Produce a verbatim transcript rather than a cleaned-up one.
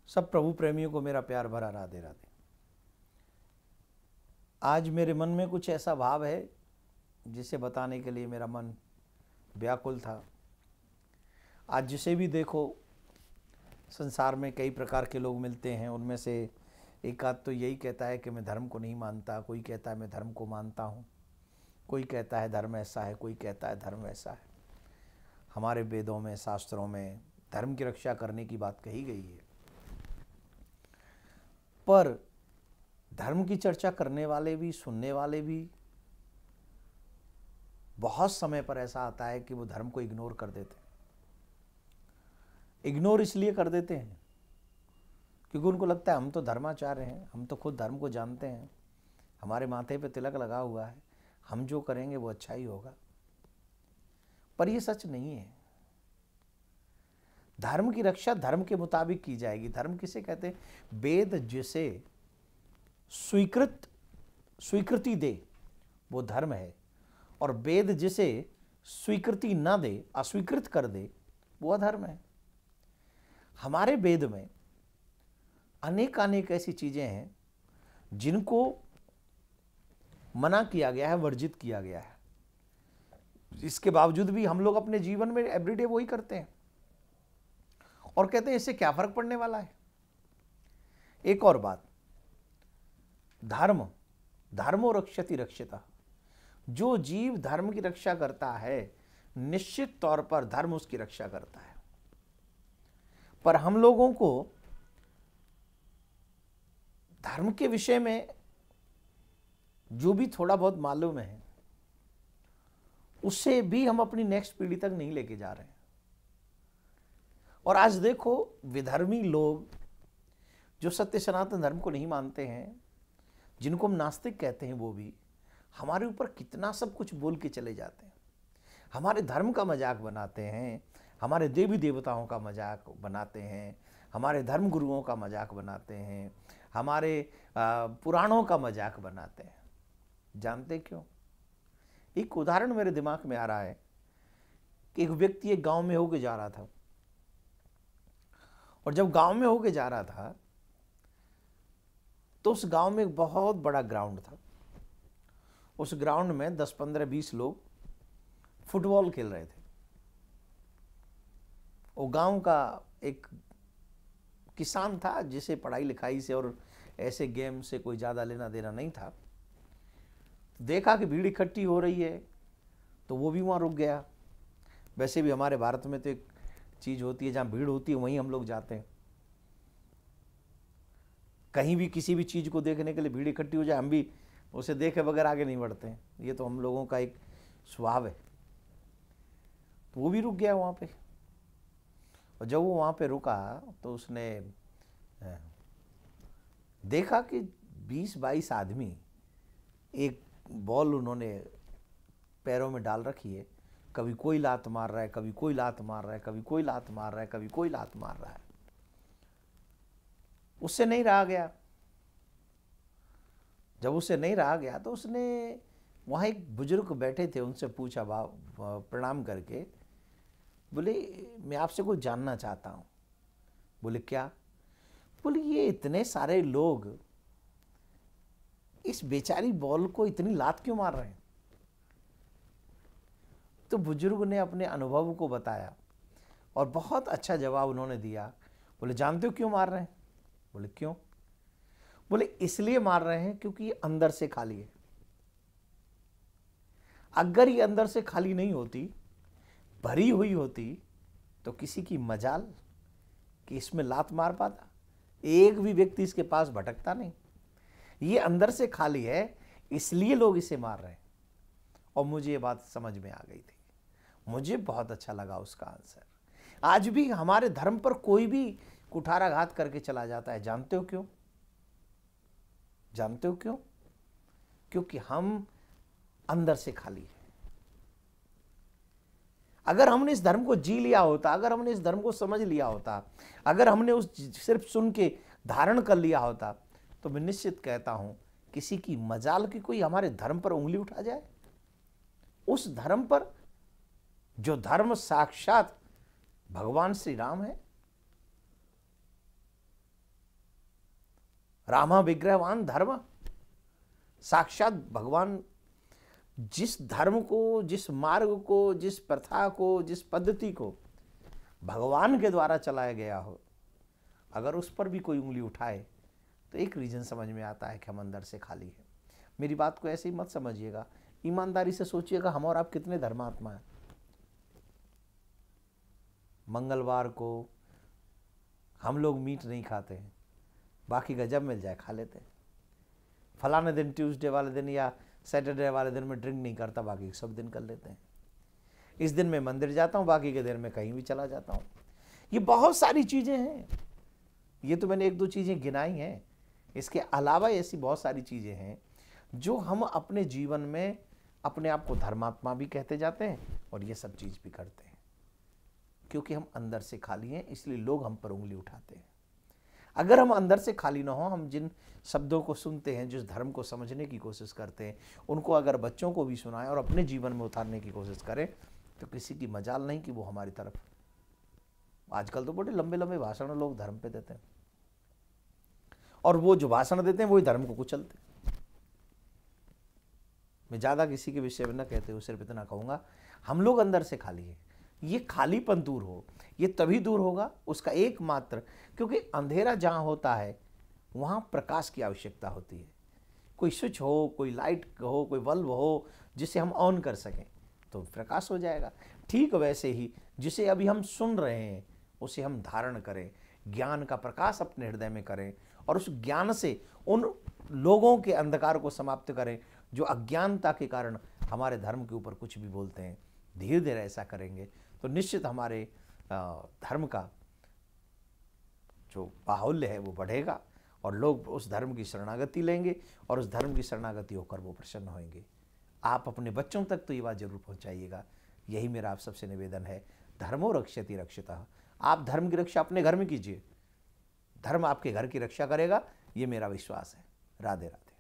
सब प्रभु प्रेमियों को मेरा प्यार भरा राधे राधे। आज मेरे मन में कुछ ऐसा भाव है जिसे बताने के लिए मेरा मन व्याकुल था। आज जिसे भी देखो संसार में कई प्रकार के लोग मिलते हैं, उनमें से एक आध तो यही कहता है कि मैं धर्म को नहीं मानता, कोई कहता है मैं धर्म को मानता हूँ, कोई कहता है धर्म ऐसा है, कोई कहता है धर्म वैसा है। हमारे वेदों में, शास्त्रों में धर्म की रक्षा करने की बात कही गई है, पर धर्म की चर्चा करने वाले भी, सुनने वाले भी बहुत समय पर ऐसा आता है कि वो धर्म को इग्नोर कर देते हैं। इग्नोर इसलिए कर देते हैं क्योंकि उनको लगता है हम तो धर्माचार्य हैं, हम तो खुद धर्म को जानते हैं, हमारे माथे पे तिलक लगा हुआ है, हम जो करेंगे वो अच्छा ही होगा। पर ये सच नहीं है। धर्म की रक्षा धर्म के मुताबिक की जाएगी। धर्म किसे कहते हैं? वेद जिसे स्वीकृत स्वीकृति दे वो धर्म है, और वेद जिसे स्वीकृति न दे, अस्वीकृत कर दे, वो अधर्म है। हमारे वेद में अनेक अनेक ऐसी चीजें हैं जिनको मना किया गया है, वर्जित किया गया है। इसके बावजूद भी हम लोग अपने जीवन में एवरीडे वही करते हैं और कहते हैं इससे क्या फर्क पड़ने वाला है। एक और बात, धर्म धर्मो रक्षति रक्षिता। जो जीव धर्म की रक्षा करता है निश्चित तौर पर धर्म उसकी रक्षा करता है। पर हम लोगों को धर्म के विषय में जो भी थोड़ा बहुत मालूम है उससे भी हम अपनी नेक्स्ट पीढ़ी तक नहीं लेके जा रहे हैं। और आज देखो विधर्मी लोग जो सत्य सनातन धर्म को नहीं मानते हैं, जिनको हम नास्तिक कहते हैं, वो भी हमारे ऊपर कितना सब कुछ बोल के चले जाते हैं। हमारे धर्म का मजाक बनाते हैं, हमारे देवी देवताओं का मजाक बनाते हैं, हमारे धर्म गुरुओं का मजाक बनाते हैं, हमारे पुराणों का मजाक बनाते हैं। जानते क्यों? एक उदाहरण मेरे दिमाग में आ रहा है कि एक व्यक्ति एक गांव में होके जा रहा था, और जब गांव में होके जा रहा था तो उस गांव में एक बहुत बड़ा ग्राउंड था। उस ग्राउंड में दस पंद्रह बीस लोग फुटबॉल खेल रहे थे। वो गांव का एक किसान था जिसे पढ़ाई लिखाई से और ऐसे गेम से कोई ज़्यादा लेना देना नहीं था। देखा कि भीड़ इकट्ठी हो रही है तो वो भी वहाँ रुक गया। वैसे भी हमारे भारत में तो एक चीज़ होती है, जहाँ भीड़ होती है वहीं हम लोग जाते हैं। कहीं भी किसी भी चीज़ को देखने के लिए भीड़ इकट्ठी हो जाए, हम भी उसे देखे बगैर आगे नहीं बढ़ते हैं। ये तो हम लोगों का एक स्वभाव है। तो वो भी रुक गया वहाँ पे, और जब वो वहाँ पे रुका तो उसने देखा कि बीस बाईस आदमी एक बॉल उन्होंने पैरों में डाल रखी है। कभी कोई लात मार रहा है, कभी कोई लात मार रहा है, कभी कोई लात मार रहा है, कभी कोई लात मार रहा है। उससे नहीं रहा गया। जब उससे नहीं रहा गया तो उसने, वहाँ एक बुजुर्ग बैठे थे, उनसे पूछा, भाव प्रणाम करके, बोले मैं आपसे कुछ जानना चाहता हूँ। बोले क्या? बोले ये इतने सारे लोग इस बेचारी बॉल को इतनी लात क्यों मार रहे हैं? तो बुजुर्ग ने अपने अनुभव को बताया और बहुत अच्छा जवाब उन्होंने दिया। बोले जानते हो क्यों मार रहे हैं? बोले क्यों? बोले इसलिए मार रहे हैं क्योंकि ये अंदर से खाली है। अगर ये अंदर से खाली नहीं होती, भरी हुई होती, तो किसी की मजाल कि इसमें लात मार पाता? एक भी व्यक्ति इसके पास भटकता नहीं। ये अंदर से खाली है, इसलिए लोग इसे मार रहे हैं। और मुझे ये बात समझ में आ गई थी। मुझे बहुत अच्छा लगा उसका आंसर। आज भी हमारे धर्म पर कोई भी कुठाराघात करके चला जाता है। जानते हो क्यों? जानते हो क्यों? क्योंकि हम अंदर से खाली हैं। अगर हमने इस धर्म को जी लिया होता, अगर हमने इस धर्म को समझ लिया होता, अगर हमने उस सिर्फ सुन के धारण कर लिया होता, तो मैं निश्चित कहता हूं किसी की मजाल की कोई हमारे धर्म पर उंगली उठा जाए। उस धर्म पर जो धर्म साक्षात भगवान श्री राम है, रामा विग्रहवान धर्म, साक्षात भगवान जिस धर्म को, जिस मार्ग को, जिस प्रथा को, जिस पद्धति को भगवान के द्वारा चलाया गया हो, अगर उस पर भी कोई उंगली उठाए तो एक रीजन समझ में आता है कि हम अंदर से खाली हैं। मेरी बात को ऐसे ही मत समझिएगा, ईमानदारी से सोचिएगा हम और आप कितने धर्मात्मा हैं। मंगलवार को हम लोग मीट नहीं खाते हैं, बाकी का जब मिल जाए खा लेते हैं। फलाने दिन, ट्यूसडे वाले दिन या सैटरडे वाले दिन में ड्रिंक नहीं करता, बाकी सब दिन कर लेते हैं। इस दिन मैं मंदिर जाता हूँ, बाकी के दिन में कहीं भी चला जाता हूँ। ये बहुत सारी चीज़ें हैं, ये तो मैंने एक दो चीज़ें गिनाई हैं, इसके अलावा ऐसी बहुत सारी चीज़ें हैं जो हम अपने जीवन में अपने आप को धर्मात्मा भी कहते जाते हैं और ये सब चीज़ भी करते हैं, क्योंकि हम अंदर से खाली हैं, इसलिए लोग हम पर उंगली उठाते हैं। अगर हम अंदर से खाली ना हो, हम जिन शब्दों को सुनते हैं, जिस धर्म को समझने की कोशिश करते हैं, उनको अगर बच्चों को भी सुनाएं और अपने जीवन में उतारने की कोशिश करें, तो किसी की मजाल नहीं कि वो हमारी तरफ। आजकल तो बड़े लंबे लंबे भाषण लोग धर्म पे देते हैं, और वो जो भाषण देते हैं वही धर्म को कुचलते हैं। मैं ज़्यादा किसी के विषय में न कहते हुए सिर्फ इतना कहूँगा, हम लोग अंदर से खाली हैं। ये खालीपन दूर हो, ये तभी दूर होगा उसका एकमात्र, क्योंकि अंधेरा जहाँ होता है वहाँ प्रकाश की आवश्यकता होती है। कोई स्विच हो, कोई लाइट हो, कोई बल्ब हो जिसे हम ऑन कर सकें तो प्रकाश हो जाएगा। ठीक वैसे ही जिसे अभी हम सुन रहे हैं उसे हम धारण करें, ज्ञान का प्रकाश अपने हृदय में करें और उस ज्ञान से उन लोगों के अंधकार को समाप्त करें जो अज्ञानता के कारण हमारे धर्म के ऊपर कुछ भी बोलते हैं। धीरे धीरे ऐसा करेंगे तो निश्चित हमारे धर्म का जो बाहुल्य है वो बढ़ेगा और लोग उस धर्म की शरणागति लेंगे और उस धर्म की शरणागति होकर वो प्रसन्न होंगे। आप अपने बच्चों तक तो ये बात जरूर पहुंचाइएगा, यही मेरा आप सबसे निवेदन है। धर्मो रक्षति रक्षितः। आप धर्म की रक्षा अपने घर में कीजिए, धर्म आपके घर की रक्षा करेगा, ये मेरा विश्वास है। राधे राधे।